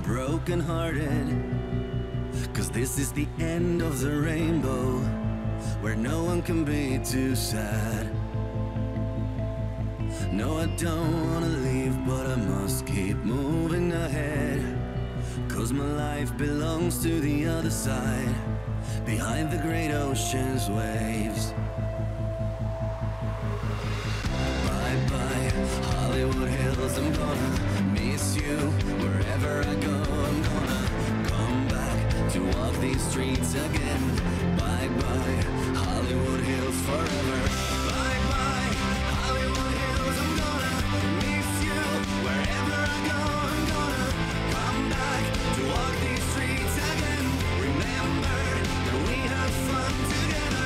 broken hearted. 'Cause this is the end of the rainbow, where no one can be too sad. No, I don't wanna leave, but I must keep moving ahead. 'Cause my life belongs to the other side, behind the great ocean's waves. Bye-bye, Hollywood Hills, I'm gonna miss you. Wherever I go, I'm gonna come back to walk these streets again. Bye-bye, Hollywood Hills forever. Bye-bye, Hollywood Hills, I'm gonna miss you. Wherever I go, I'm gonna come back to walk these streets again. Remember that we had fun together.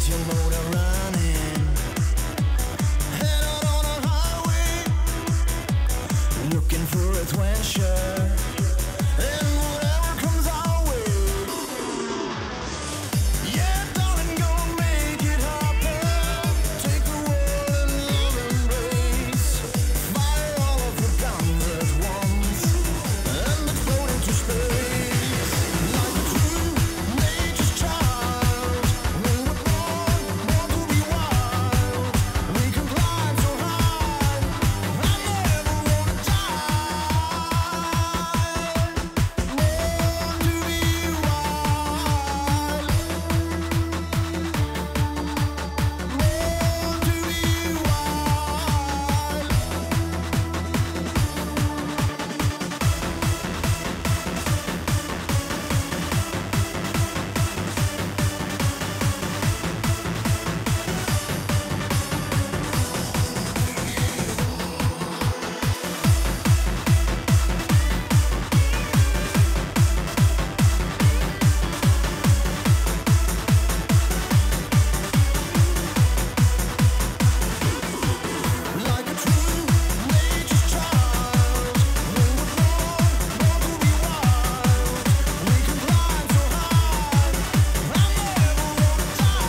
Get your motor running. Head out on a highway, looking for adventure. And whatever comes our way. Yeah, darling, gonna make it happen. Take the world in love embrace. Fire all of the guns at once and explode into space. Like a true nature's child, when we're born to be wild. We can climb so high, I never wanna die. Born to be wild. Born to be wild. Like a true nature's child, when we're born to be wild. We can climb so high, I never wanna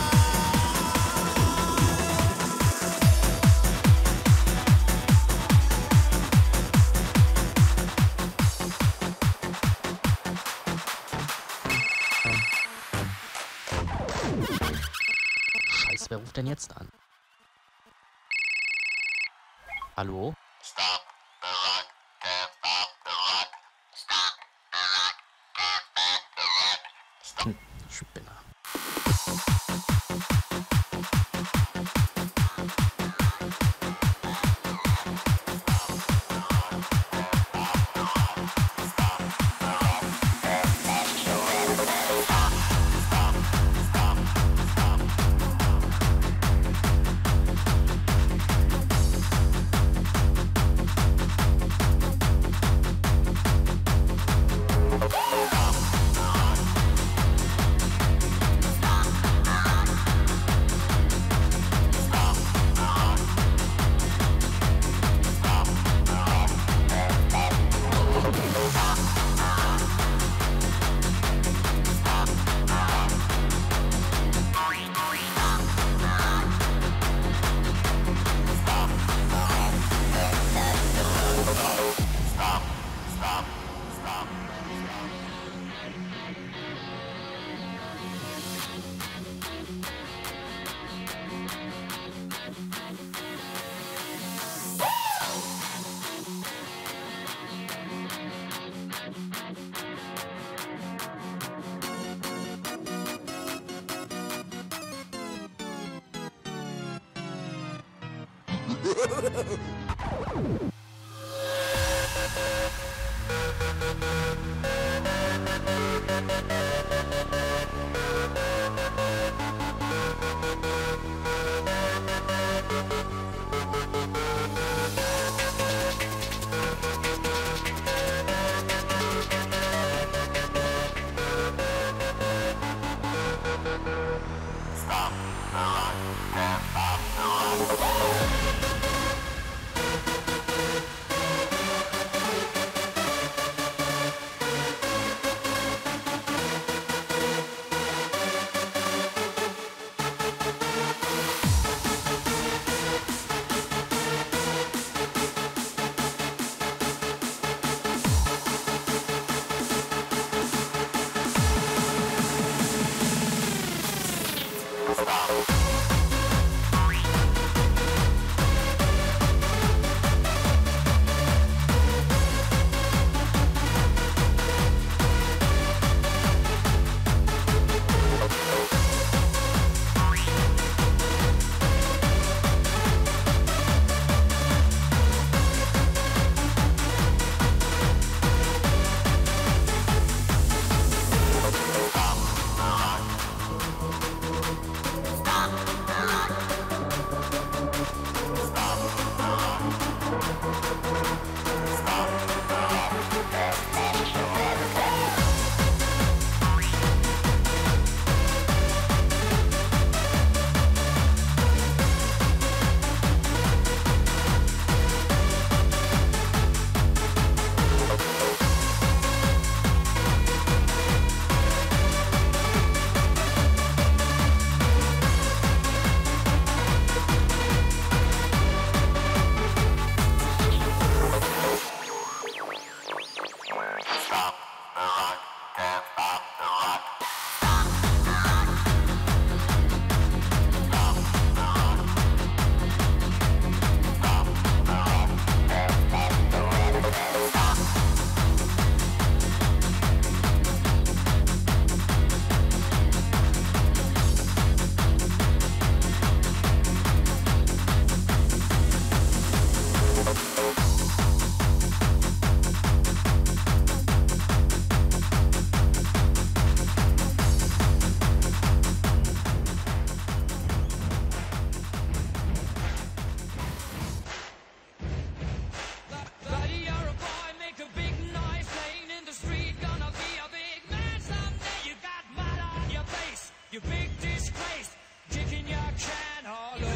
Scheiße, wer ruft denn jetzt an? Hallo? Stop the rock, can't stop the rock. Stop the rock, can't stop the rock. Spinner.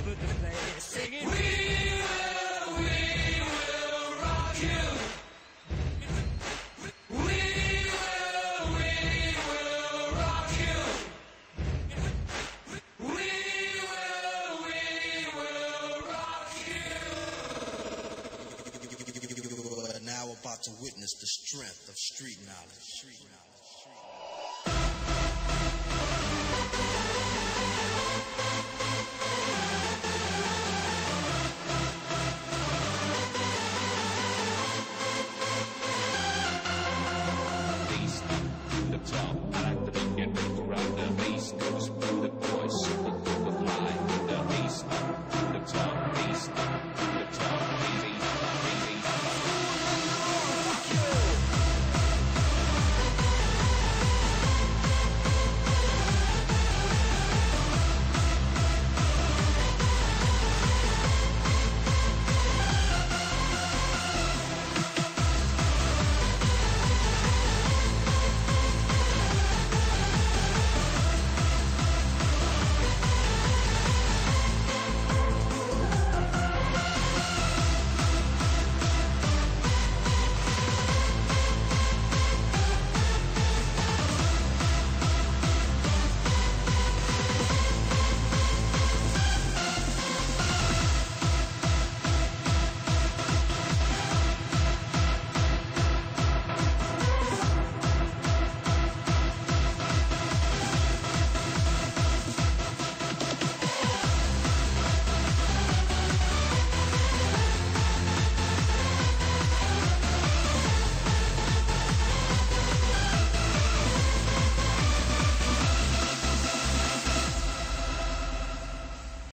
over the place.